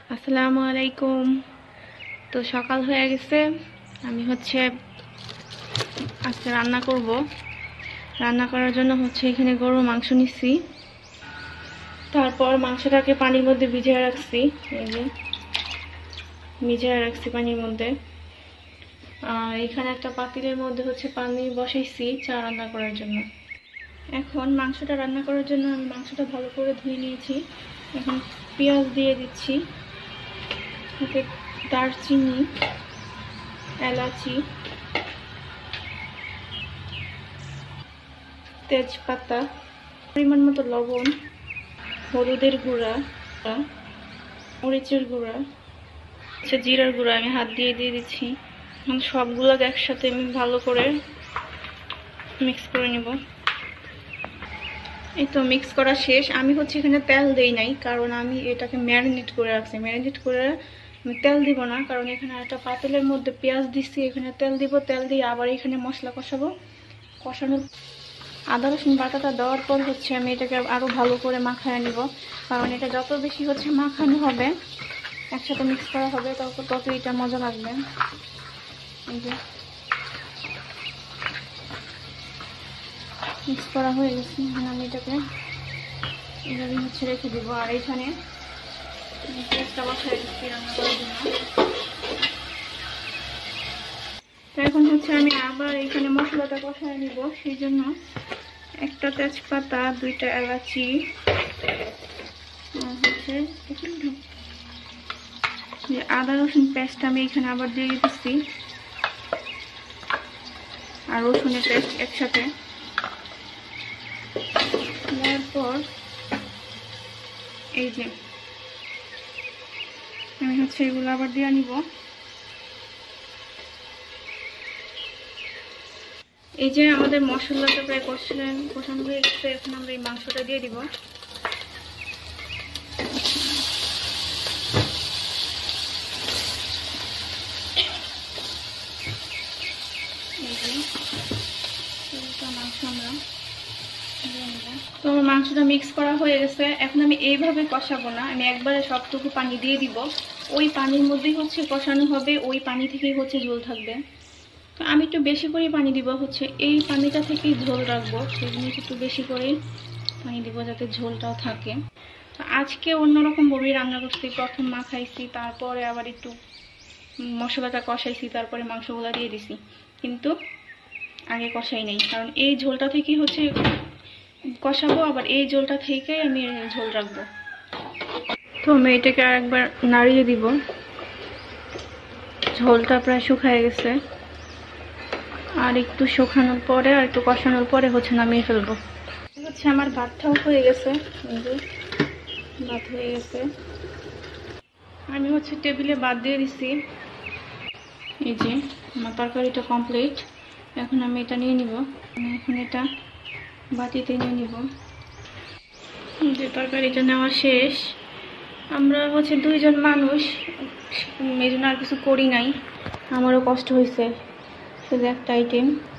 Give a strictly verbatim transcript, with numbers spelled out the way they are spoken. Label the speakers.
Speaker 1: আসসালামু আলাইকুম। তো সকাল হয়ে গেছে, আমি হচ্ছে আজকে রান্না করব। রান্না করার জন্য হচ্ছে এখানে গরুর মাংস নিচ্ছি, তারপর মাংসটাকে পানির মধ্যে ভিজিয়ে রাখছি। এই যে ভিজিয়ে রাখছি পানির মধ্যে। আর এখানে একটা পাতিলের মধ্যে হচ্ছে পানি বসাইছি চা রান্না করার জন্য। এখন মাংসটা রান্না করার জন্য আমি মাংসটা ভালো করে ধুয়ে নিয়েছি। এখন পেঁয়াজ দিয়ে দিচ্ছি, দারচিনি, এলাচি, তেজপাতা, পরিমাণ মতো লবণ, হলুদের গুঁড়া, মরিচের গুঁড়া, আচ্ছা জিরার গুঁড়া আমি হাত দিয়ে দিয়ে দিচ্ছি। এখন সবগুলো একসাথে আমি ভালো করে মিক্স করে নেব। এই তো মিক্স করা শেষ। আমি হচ্ছে এখানে তেল দেই নাই, কারণ আমি এটাকে ম্যারিনেট করে রাখছি। ম্যারিনেট করে আমি তেল দিব না, কারণ এখানে একটা পাতিলের মধ্যে পেঁয়াজ দিচ্ছি, এখানে তেল দিব। তেল দিয়ে আবার এখানে মশলা কষাবো। কষানোর আদা রসুন বাটাটা দেওয়ার পর হচ্ছে আমি এটাকে আরও ভালো করে মাখায় নিব, কারণ এটা যত বেশি হচ্ছে মাখানো হবে, একসাথে মিক্স করা হবে, তারপর তত এটা মজা লাগবে। এই যে মিক্স করা হয়ে গেছে, এখন আমি এটাকে এইভাবে হচ্ছে রেখে দেবো। আর এখানে পেঁয়াজটা বসায় দিচ্ছি রান্না করার জন্য। তো এখন হচ্ছে আমি আবার এখানে মশলাটা কষায় নিব, সেই জন্য একটা তেজপাতা, দুইটা এলাচি, হচ্ছে আদা রসুন পেস্ট আমি এখানে আবার দিয়ে দিচ্ছি, আর রসুনের পেস্ট একসাথে। তারপর এই যে আমি হচ্ছে এগুলো আবার দিয়ে নিব। এই যে আমাদের মশলাটা প্রায় কষলেন কষানো হয়ে গেছে, এখন আমরা এই মাংসটা দিয়ে দিব। তো আমার মাংসটা মিক্স করা হয়ে গেছে। এখন আমি এইভাবে কষাবো না, আমি একবারে সবটুকু পানি দিয়ে দিব। ওই পানির মধ্যেই হচ্ছে কষানো হবে, ওই পানি থেকেই হচ্ছে ঝোল থাকবে। তো আমি একটু বেশি করে পানি দিব, হচ্ছে এই পানিটা থেকেই ঝোল রাখবো, সেই জন্য একটু বেশি করে পানি দিব যাতে ঝোলটাও থাকে। তো আজকে অন্যরকমভাবেই রান্না করছি, প্রথম মাখাইছি, তারপরে আবার একটু মশলাটা কষাইছি, তারপরে মাংসগুলো দিয়ে দিছি, কিন্তু আগে কষাই নাই, কারণ এই ঝোলটা থেকেই হচ্ছে কষাবো, আবার এই ঝোলটা থেকে আমি ঝোল রাখবো। তো আমি এটাকে একবার নাড়িয়ে দিব। ঝোলটা প্রায় শুকায় গেছে, আর একটু শুকানোর পরে আর একটু কষানোর পরে হচ্ছে নামিয়ে ফেলবো। হচ্ছে আমার ভাতটাও হয়ে গেছে, ভাত হয়ে গেছে। আমি হচ্ছে টেবিলে ভাত দিয়ে দিচ্ছি। এই যে আমার তরকারিটা কমপ্লিট। এখন আমি এটা নিয়ে নিব, এখন এটা বাটিতে নিয়ে নিব। যে তরকারিটা নেওয়া শেষ। আমরা হচ্ছে দুইজন মানুষ, এই জন্য আর কিছু করি নাই, আমারও কষ্ট হয়েছে, শুধু একটা আইটেম।